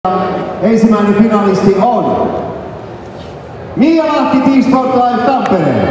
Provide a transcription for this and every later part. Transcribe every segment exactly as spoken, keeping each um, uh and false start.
Ensimmäinen finalisti on Mia Lahti Team Sport Live Tampere.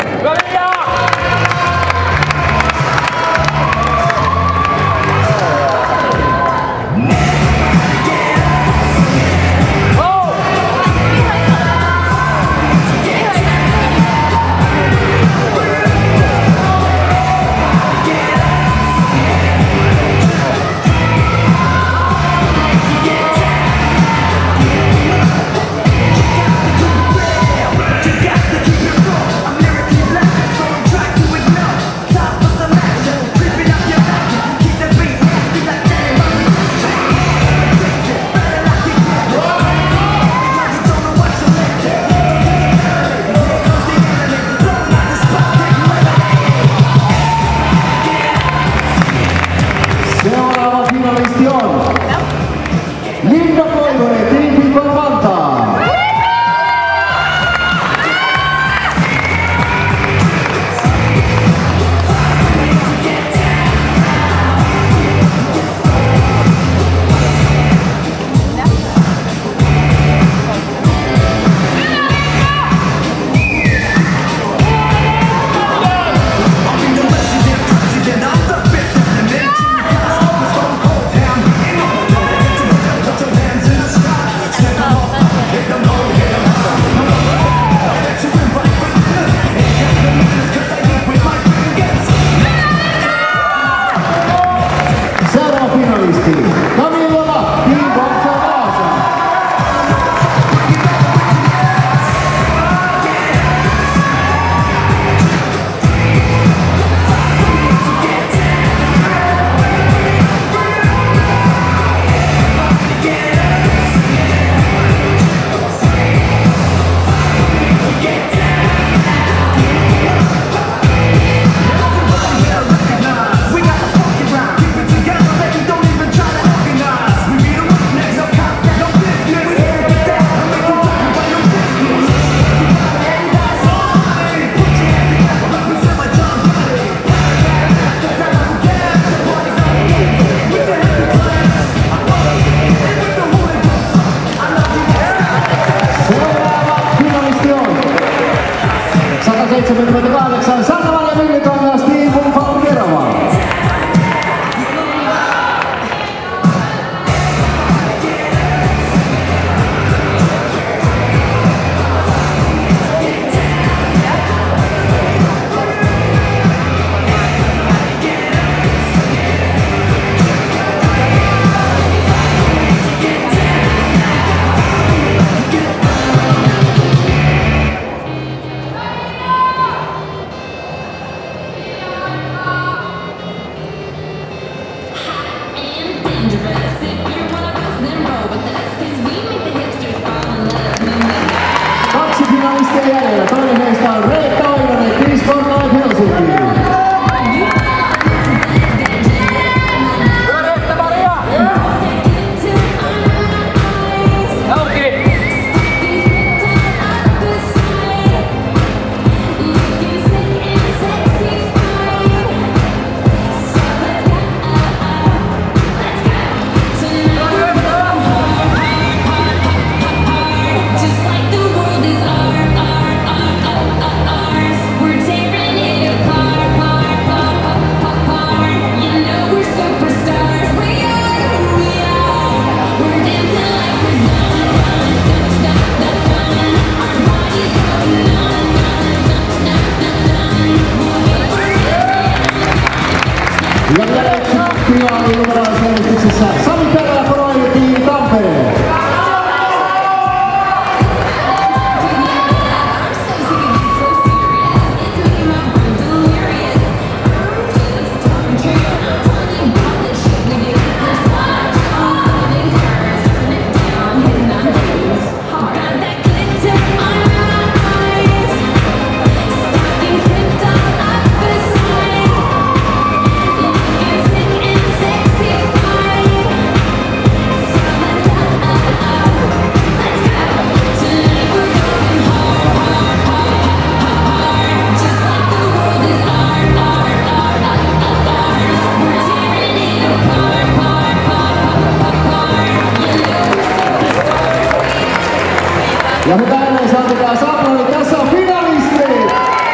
Ja hyvä ennen saatetaan saapua, tässä on finalisti!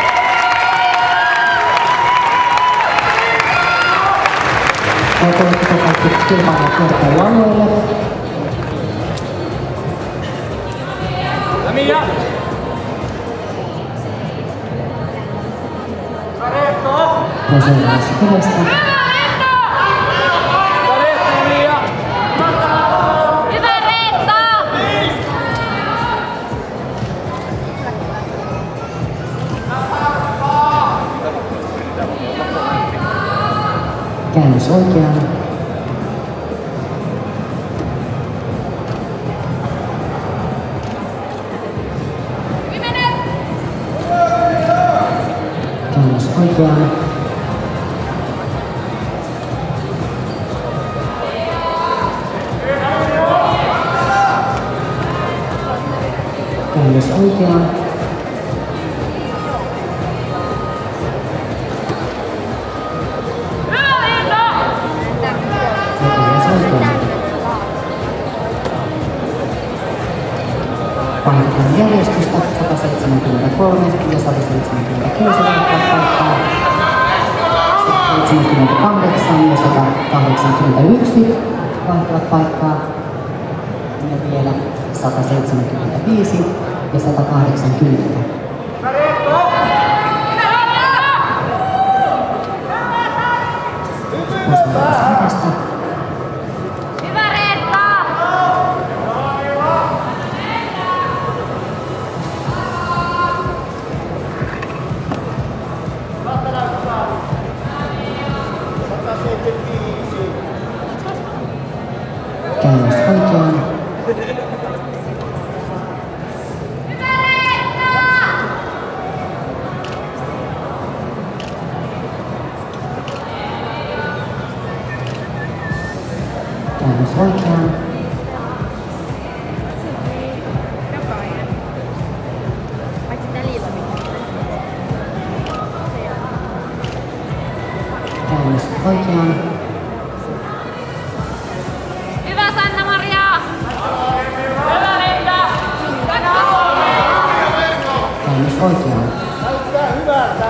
Toivottavasti kaikki kilpailijat kertoo alueelle. Mia! Ja seuraavassa kuvasta. Käännös oikeaan. Käännös oikeaan. Käännös oikeaan. Vaihdetaan järjestystä sata seitsemänkymmentäkolme ja sata seitsemänkymmentäkuusi vaihtaa paikkaa. sata seitsemänkymmentäkahdeksan ja sata kahdeksankymmentäyksi vaihtavat paikkaa. Ja vielä sata seitsemänkymmentäviisi ja sata kahdeksankymmentä. Osuudesta käännös oikeaan. Käännös oikeaan. Käännös oikeaan. Hyvä Sanna-Maria! Hyvä Linda! Käännös oikeaan. Näyttää hyvältä!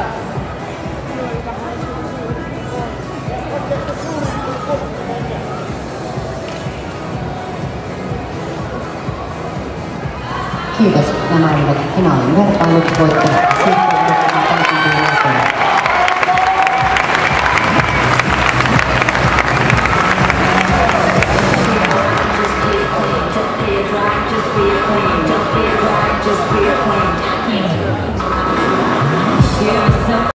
Kiitos. Nämä olivat finaalin vertailut. Voitte siirtyä palkintojen jälkeen. Just be a queen, just be a queen, just be a queen.